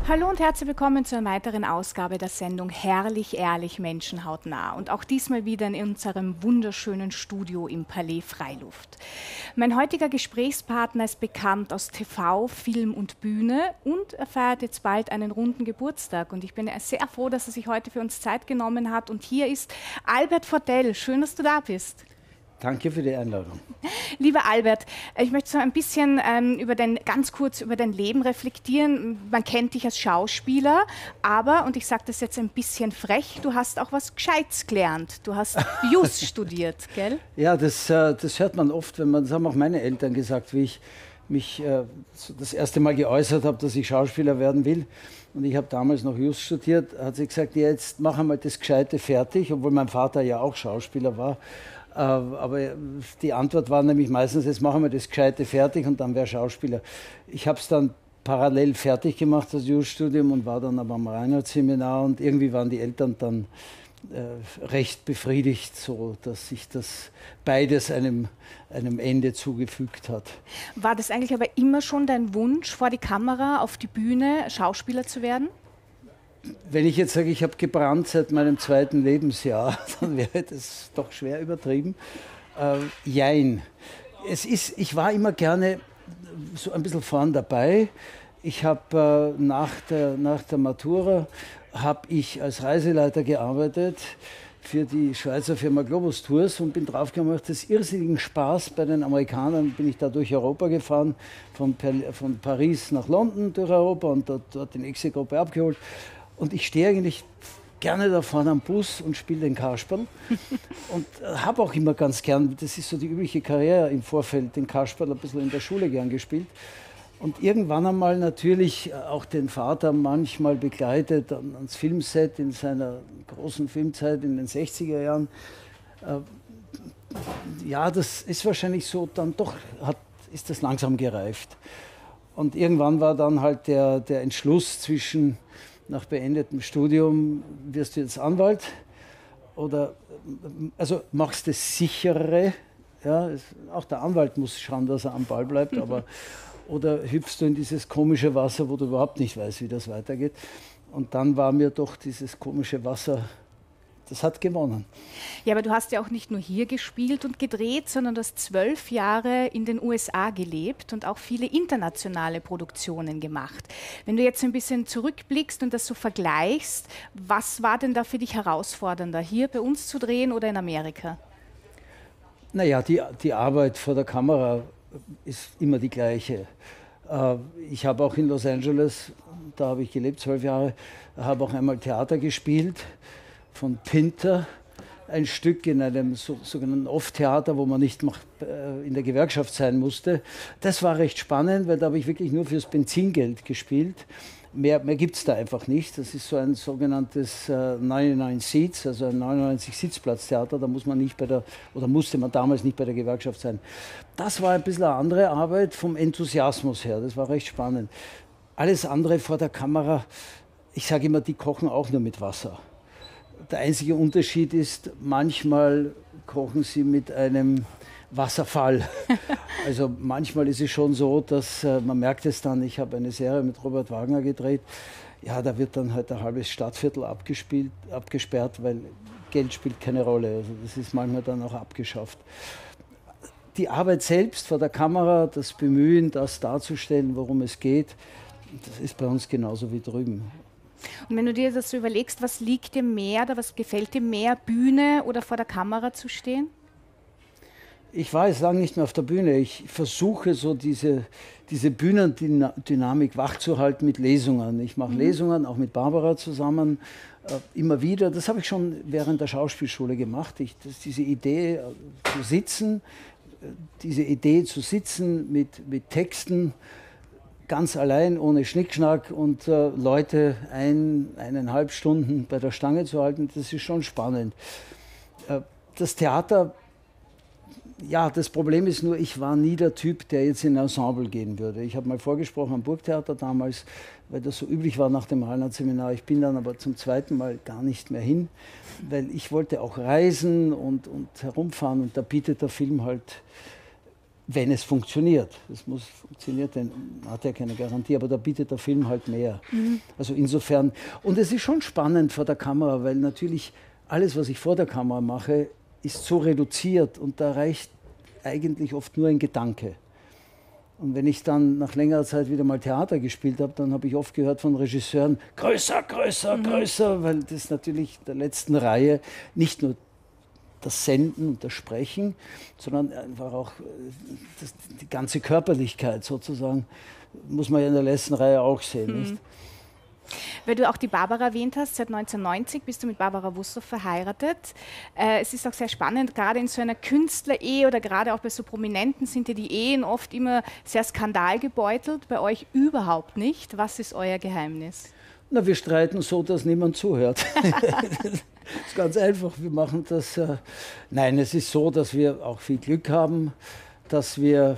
Hallo und herzlich willkommen zu einer weiteren Ausgabe der Sendung Herrlich, ehrlich, menschenhautnah. Und auch diesmal wieder in unserem wunderschönen Studio im Palais Freiluft. Mein heutiger Gesprächspartner ist bekannt aus TV, Film und Bühne und er feiert jetzt bald einen runden Geburtstag. Und ich bin sehr froh, dass er sich heute für uns Zeit genommen hat. Und hier ist Albert Vordell. Schön, dass du da bist. Danke für die Einladung. Lieber Albert, ich möchte so ein bisschen ganz kurz über dein Leben reflektieren. Man kennt dich als Schauspieler, aber, und ich sage das jetzt ein bisschen frech, du hast auch was Gescheites gelernt. Du hast Jus studiert, gell? Ja, das hört man oft, das haben auch meine Eltern gesagt, wie ich mich das erste Mal geäußert habe, dass ich Schauspieler werden will. Und ich habe damals noch Jus studiert, hat sie gesagt, ja, jetzt mach einmal das Gescheite fertig, obwohl mein Vater ja auch Schauspieler war. Aber die Antwort war nämlich meistens, jetzt machen wir das Gescheite fertig und dann wäre Schauspieler. Ich habe es dann parallel fertig gemacht, das Jus-Studium, und war dann aber am Reinhardt-Seminar und irgendwie waren die Eltern dann recht befriedigt, so dass sich das beides einem Ende zugefügt hat. War das eigentlich aber immer schon dein Wunsch, vor die Kamera, auf die Bühne Schauspieler zu werden? Wenn ich jetzt sage, ich habe gebrannt seit meinem 2. Lebensjahr, dann wäre das doch schwer übertrieben. Jein. Ich war immer gerne so ein bisschen vorn dabei. Ich habe nach der Matura habe ich als Reiseleiter gearbeitet für die Schweizer Firma Globus Tours und bin draufgekommen, durch das irrsinnigen Spaß bei den Amerikanern bin ich da durch Europa gefahren, von Paris nach London durch Europa und dort die nächste Gruppe abgeholt. Und ich stehe eigentlich gerne da vorne am Bus und spiele den Kasperl und habe auch immer ganz gern, das ist so die übliche Karriere im Vorfeld, den Kasperl ein bisschen in der Schule gern gespielt. Und irgendwann einmal natürlich auch den Vater manchmal begleitet ans Filmset in seiner großen Filmzeit in den 60er Jahren. Ja, das ist wahrscheinlich so, dann doch ist das langsam gereift. Und irgendwann war dann halt der Entschluss zwischen, nach beendetem Studium, wirst du jetzt Anwalt oder also machst das Sichere, ja, auch der Anwalt muss schauen, dass er am Ball bleibt, aber oder hüpfst du in dieses komische Wasser, wo du überhaupt nicht weißt, wie das weitergeht. Und dann war mir doch dieses komische Wasser, das hat gewonnen. Ja, aber du hast ja auch nicht nur hier gespielt und gedreht, sondern du hast 12 Jahre in den USA gelebt und auch viele internationale Produktionen gemacht. Wenn du jetzt ein bisschen zurückblickst und das so vergleichst, was war denn da für dich herausfordernder, hier bei uns zu drehen oder in Amerika? Naja, die Arbeit vor der Kamera ist immer die gleiche. Ich habe auch in Los Angeles, da habe ich gelebt, 12 Jahre, habe auch einmal Theater gespielt von Pinter, ein Stück in einem sogenannten Off-Theater, wo man nicht in der Gewerkschaft sein musste. Das war recht spannend, weil da habe ich wirklich nur fürs Benzingeld gespielt. Mehr gibt es da einfach nicht. Das ist so ein sogenanntes 99 Seats, also ein 99-Sitzplatz-Theater. Da musste man damals nicht bei der Gewerkschaft sein. Das war ein bisschen eine andere Arbeit vom Enthusiasmus her. Das war recht spannend. Alles andere vor der Kamera, ich sage immer, die kochen auch nur mit Wasser. Der einzige Unterschied ist, manchmal kochen sie mit einem Wasserfall. Also manchmal ist es schon so, dass man merkt es dann, ich habe eine Serie mit Robert Wagner gedreht, ja, da wird dann halt ein halbes Stadtviertel abgesperrt, weil Geld spielt keine Rolle. Also das ist manchmal dann auch abgeschafft. Die Arbeit selbst vor der Kamera, das Bemühen, das darzustellen, worum es geht, das ist bei uns genauso wie drüben. Und wenn du dir das so überlegst, was liegt dir mehr oder was gefällt dir mehr, Bühne oder vor der Kamera zu stehen? Ich war jetzt lange nicht mehr auf der Bühne. Ich versuche so diese Bühnendynamik wachzuhalten mit Lesungen. Ich mache Lesungen, auch mit Barbara zusammen, immer wieder. Das habe ich schon während der Schauspielschule gemacht. Diese Idee zu sitzen mit Texten, ganz allein, ohne Schnickschnack und Leute 1,5 Stunden bei der Stange zu halten, das ist schon spannend. Das Theater, ja, das Problem ist nur, ich war nie der Typ, der jetzt in ein Ensemble gehen würde. Ich habe mal vorgesprochen am Burgtheater damals, weil das so üblich war nach dem Reinhardt-Seminar. Ich bin dann aber zum 2. Mal gar nicht mehr hin, weil ich wollte auch reisen und herumfahren und da bietet der Film halt wenn es funktioniert. Es muss funktionieren, denn man hat ja keine Garantie, aber da bietet der Film halt mehr. Also insofern, und es ist schon spannend vor der Kamera, weil natürlich alles, was ich vor der Kamera mache, ist so reduziert und da reicht eigentlich oft nur ein Gedanke. Und wenn ich dann nach längerer Zeit wieder mal Theater gespielt habe, dann habe ich oft gehört von Regisseuren, größer, größer, größer, weil das natürlich in der letzten Reihe nicht nur das Senden und das Sprechen, sondern einfach auch die ganze Körperlichkeit sozusagen, muss man ja in der letzten Reihe auch sehen. Nicht? Weil du auch die Barbara erwähnt hast, seit 1990 bist du mit Barbara Wussow verheiratet. Es ist auch sehr spannend, gerade in so einer Künstlerehe oder gerade auch bei so Prominenten sind ja die Ehen oft immer sehr skandalgebeutelt, bei euch überhaupt nicht. Was ist euer Geheimnis? Na, wir streiten so, dass niemand zuhört. Das ist ganz einfach. Wir machen das. Nein, es ist so, dass wir auch viel Glück haben, dass wir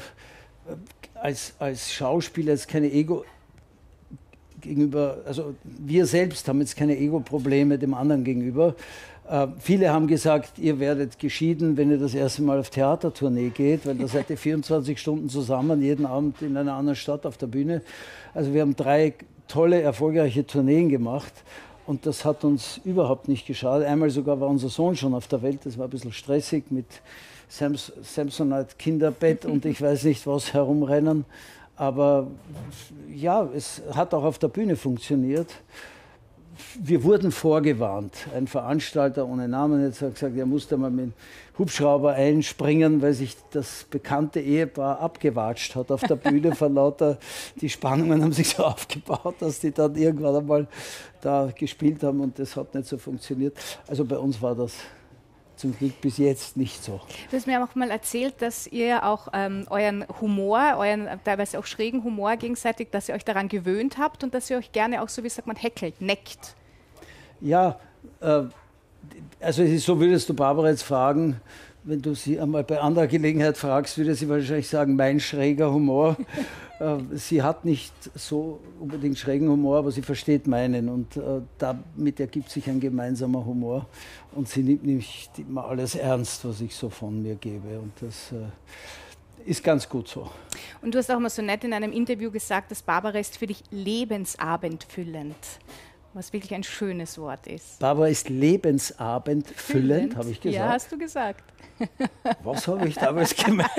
als Schauspieler jetzt keine Ego gegenüber, also wir selbst haben jetzt keine Ego-Probleme dem anderen gegenüber. Viele haben gesagt, ihr werdet geschieden, wenn ihr das erste Mal auf Theatertournee geht, weil da seid ihr 24 Stunden zusammen, jeden Abend in einer anderen Stadt auf der Bühne. Also wir haben 3 tolle, erfolgreiche Tourneen gemacht und das hat uns überhaupt nicht geschadet. Einmal sogar war unser Sohn schon auf der Welt, das war ein bisschen stressig mit Samsonite Kinderbett und ich weiß nicht was herumrennen. Aber ja, es hat auch auf der Bühne funktioniert. Wir wurden vorgewarnt. Ein Veranstalter ohne Namen jetzt hat gesagt, er musste mal mit dem Hubschrauber einspringen, weil sich das bekannte Ehepaar abgewatscht hat auf der Bühne vor lauter. Die Spannungen haben sich so aufgebaut, dass die dann irgendwann einmal da gespielt haben und das hat nicht so funktioniert. Also bei uns war das zum Glück bis jetzt nicht so. Du hast mir auch mal erzählt, dass ihr auch euren Humor, euren teilweise auch schrägen Humor gegenseitig, dass ihr euch daran gewöhnt habt und dass ihr euch gerne auch so, wie sagt man, heckelt, neckt. Ja, also es ist so, würdest du Barbara jetzt fragen, wenn du sie einmal bei anderer Gelegenheit fragst, würde sie wahrscheinlich sagen, mein schräger Humor. Sie hat nicht so unbedingt schrägen Humor, aber sie versteht meinen und damit ergibt sich ein gemeinsamer Humor und sie nimmt nicht immer alles ernst, was ich so von mir gebe und das ist ganz gut so. Und du hast auch mal so nett in einem Interview gesagt, dass Barbara ist für dich lebensabendfüllend, was wirklich ein schönes Wort ist. Barbara ist lebensabendfüllend, habe ich gesagt. Ja, hast du gesagt. Was habe ich damals gemeint?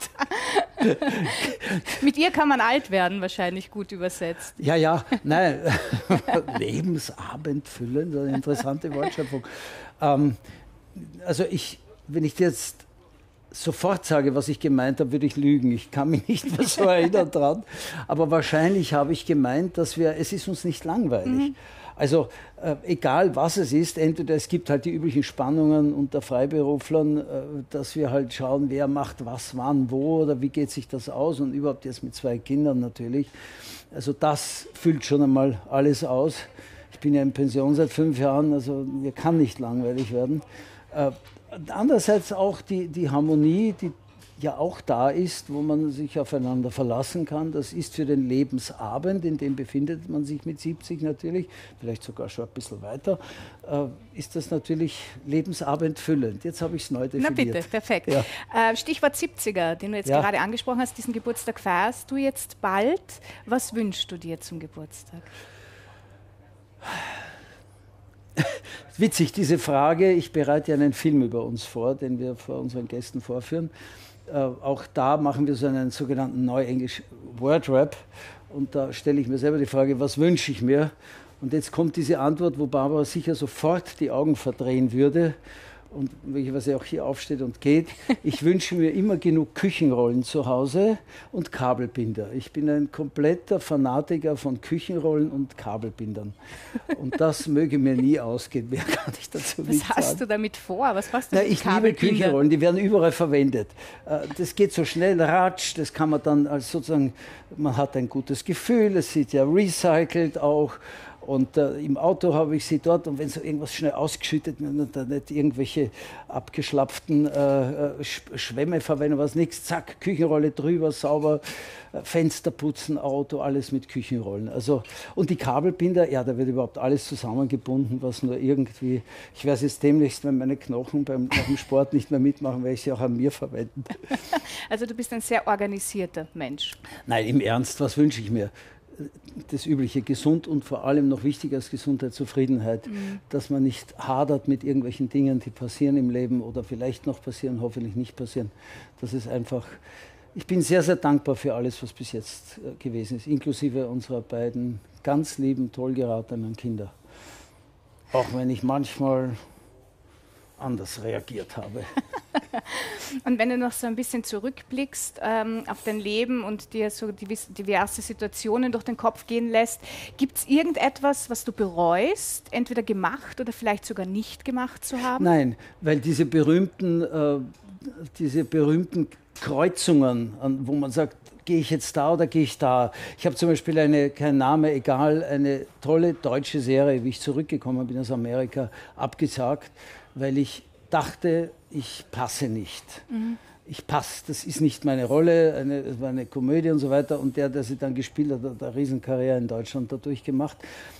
Mit ihr kann man alt werden, wahrscheinlich gut übersetzt. Ja, nein. Lebensabendfüllend, eine interessante Wortschöpfung. Also wenn ich dir jetzt sofort sage, was ich gemeint habe, würde ich lügen. Ich kann mich nicht mehr so erinnern dran. Aber wahrscheinlich habe ich gemeint, dass es ist uns nicht langweilig. Also egal was es ist, entweder es gibt halt die üblichen Spannungen unter Freiberuflern, dass wir halt schauen, wer macht was, wann, wo oder wie geht sich das aus und überhaupt jetzt mit 2 Kindern natürlich. Also das füllt schon einmal alles aus. Ich bin ja in Pension seit 5 Jahren, also mir kann nicht langweilig werden. Andererseits auch die Harmonie, die ja auch da ist, wo man sich aufeinander verlassen kann. Das ist für den Lebensabend, in dem befindet man sich mit 70 natürlich, vielleicht sogar schon ein bisschen weiter, ist das natürlich lebensabendfüllend. Jetzt habe ich es neu definiert. Na bitte, perfekt. Ja. Stichwort 70er, den du jetzt gerade angesprochen hast, diesen Geburtstag feierst du jetzt bald. Was wünschst du dir zum Geburtstag? Witzig, diese Frage. Ich bereite ja einen Film über uns vor, den wir vor unseren Gästen vorführen. Auch da machen wir so einen sogenannten Neuenglisch Word-Rap. Und da stelle ich mir selber die Frage, was wünsche ich mir? Und jetzt kommt diese Antwort, wo Barbara sicher sofort die Augen verdrehen würde und möglicherweise auch hier aufsteht und geht. Ich wünsche mir immer genug Küchenrollen zu Hause und Kabelbinder. Ich bin ein kompletter Fanatiker von Küchenrollen und Kabelbindern. Und das möge mir nie ausgehen. Mehr kann ich dazu nicht sagen. Was hast du damit vor? Was machst du mit Ich liebe Küchenrollen, die werden überall verwendet. Das geht so schnell, ratsch, das kann man dann als sozusagen, man hat ein gutes Gefühl, es sieht ja recycelt auch. Und im Auto habe ich sie dort, und wenn so irgendwas schnell ausgeschüttet wird, da nicht irgendwelche abgeschlapften Schwämme verwenden, was nichts, zack, Küchenrolle drüber, sauber, Fenster putzen, Auto, alles mit Küchenrollen. Also, und die Kabelbinder, ja, da wird überhaupt alles zusammengebunden, was nur irgendwie, ich werde es jetzt demnächst, wenn meine Knochen nach dem Sport nicht mehr mitmachen, werde ich sie auch an mir verwenden. Also du bist ein sehr organisierter Mensch. Nein, im Ernst, was wünsche ich mir? Das Übliche, gesund und vor allem noch wichtiger als Gesundheit, Zufriedenheit, dass man nicht hadert mit irgendwelchen Dingen, die passieren im Leben oder vielleicht noch passieren, hoffentlich nicht passieren. Das ist einfach, ich bin sehr, sehr dankbar für alles, was bis jetzt gewesen ist, inklusive unserer beiden ganz lieben, toll geratenen Kinder. Auch wenn ich manchmal anders reagiert habe. Und wenn du noch so ein bisschen zurückblickst auf dein Leben und dir so diverse Situationen durch den Kopf gehen lässt, gibt es irgendetwas, was du bereust, entweder gemacht oder vielleicht sogar nicht gemacht zu haben? Nein, weil diese berühmten Kreuzungen, wo man sagt, gehe ich jetzt da oder gehe ich da? Ich habe zum Beispiel kein Name, egal, eine tolle deutsche Serie, wie ich zurückgekommen bin aus Amerika, abgesagt, weil ich dachte, ich passe nicht. Ich passe, das ist nicht meine Rolle, es war eine Komödie und so weiter. Und der sie dann gespielt hat, hat eine Riesenkarriere in Deutschland dadurch gemacht.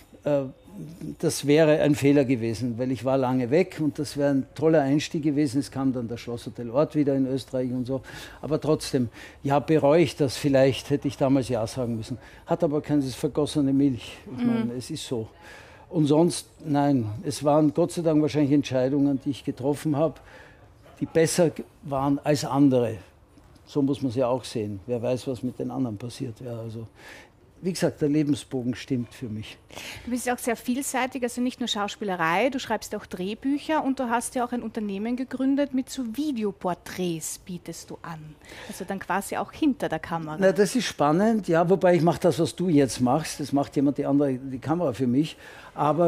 Das wäre ein Fehler gewesen, weil ich war lange weg und das wäre ein toller Einstieg gewesen. Es kam dann das Schlosshotel Ort wieder in Österreich und so. Aber trotzdem, ja, bereue ich das vielleicht, hätte ich damals Ja sagen müssen. Hat aber keine vergossene Milch. Ich meine, es ist so. Und sonst, nein, es waren Gott sei Dank wahrscheinlich Entscheidungen, die ich getroffen habe, die besser waren als andere. So muss man es ja auch sehen. Wer weiß, was mit den anderen passiert wäre. Also, wie gesagt, der Lebensbogen stimmt für mich. Du bist ja auch sehr vielseitig, also nicht nur Schauspielerei, du schreibst auch Drehbücher und du hast ja auch ein Unternehmen gegründet mit so Videoporträts, bietest du an. Also dann quasi auch hinter der Kamera. Na, das ist spannend, ja, wobei ich mache das, was du jetzt machst, das macht jemand die Kamera für mich. Aber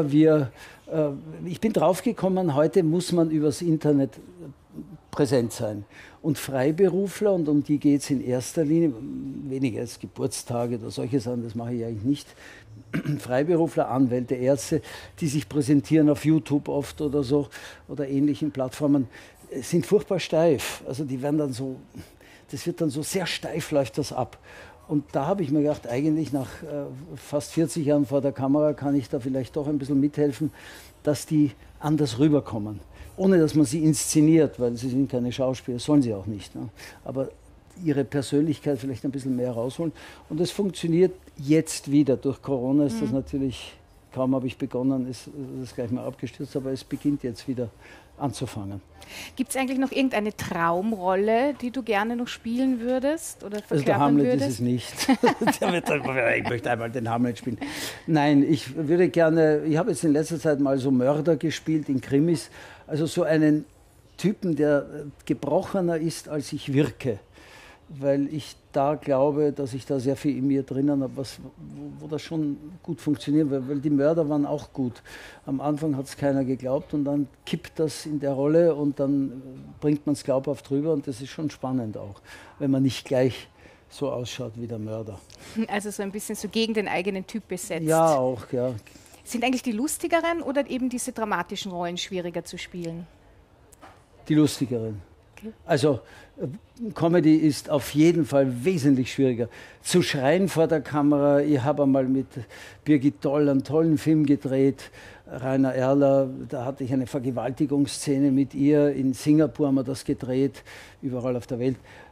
ich bin draufgekommen, heute muss man übers Internet präsent sein. Und Freiberufler, und um die geht es in erster Linie, weniger als Geburtstage oder solche Sachen, das mache ich eigentlich nicht. Freiberufler, Anwälte, Ärzte, die sich präsentieren auf YouTube oft oder so oder ähnlichen Plattformen, sind furchtbar steif. Also die werden dann so, das wird dann so sehr steif, läuft das ab. Und da habe ich mir gedacht, eigentlich nach fast 40 Jahren vor der Kamera kann ich da vielleicht doch ein bisschen mithelfen, dass die anders rüberkommen. Ohne dass man sie inszeniert, weil sie sind keine Schauspieler, sollen sie auch nicht. Ne? Aber ihre Persönlichkeit vielleicht ein bisschen mehr rausholen. Und das funktioniert jetzt wieder. Durch Corona ist das natürlich, kaum habe ich begonnen, ist das gleich mal abgestürzt, aber es beginnt jetzt wieder anzufangen. Gibt es eigentlich noch irgendeine Traumrolle, die du gerne noch spielen würdest oder verkörpern würdest? Also der Hamlet ist es nicht. Ich möchte einmal den Hamlet spielen. Nein, ich würde gerne, ich habe jetzt in letzter Zeit mal so Mörder gespielt in Krimis, also so einen Typen, der gebrochener ist, als ich wirke. Weil ich da glaube, dass ich da sehr viel in mir drinnen habe, wo das schon gut funktioniert, weil die Mörder waren auch gut. Am Anfang hat es keiner geglaubt und dann kippt das in der Rolle und dann bringt man es glaubhaft rüber und das ist schon spannend auch, wenn man nicht gleich so ausschaut wie der Mörder. Also so ein bisschen so gegen den eigenen Typ besetzt. Ja, auch, ja. Sind eigentlich die lustigeren oder eben diese dramatischen Rollen schwieriger zu spielen? Die lustigeren. Okay. Also Comedy ist auf jeden Fall wesentlich schwieriger. Zu schreien vor der Kamera, ich habe einmal mit Birgit Doll einen tollen Film gedreht, Rainer Erler, da hatte ich eine Vergewaltigungsszene mit ihr, in Singapur haben wir das gedreht, überall auf der Welt.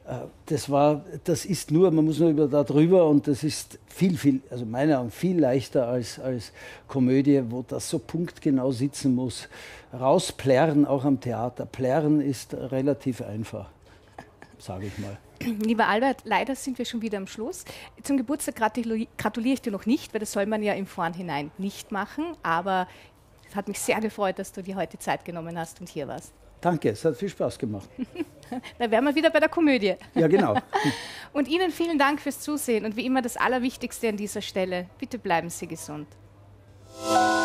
Das ist nur, man muss nur da drüber und das ist viel, also meiner Meinung nach viel leichter als Komödie, wo das so punktgenau sitzen muss. Rausplärren, auch am Theater. Plärren ist relativ einfach, sage ich mal. Lieber Albert, leider sind wir schon wieder am Schluss. Zum Geburtstag gratuliere ich dir noch nicht, weil das soll man ja im Vorhinein nicht machen. Aber es hat mich sehr gefreut, dass du dir heute Zeit genommen hast und hier warst. Danke, es hat viel Spaß gemacht. Da wären wir wieder bei der Komödie. Ja, genau. Und Ihnen vielen Dank fürs Zusehen und wie immer das Allerwichtigste an dieser Stelle, bitte bleiben Sie gesund.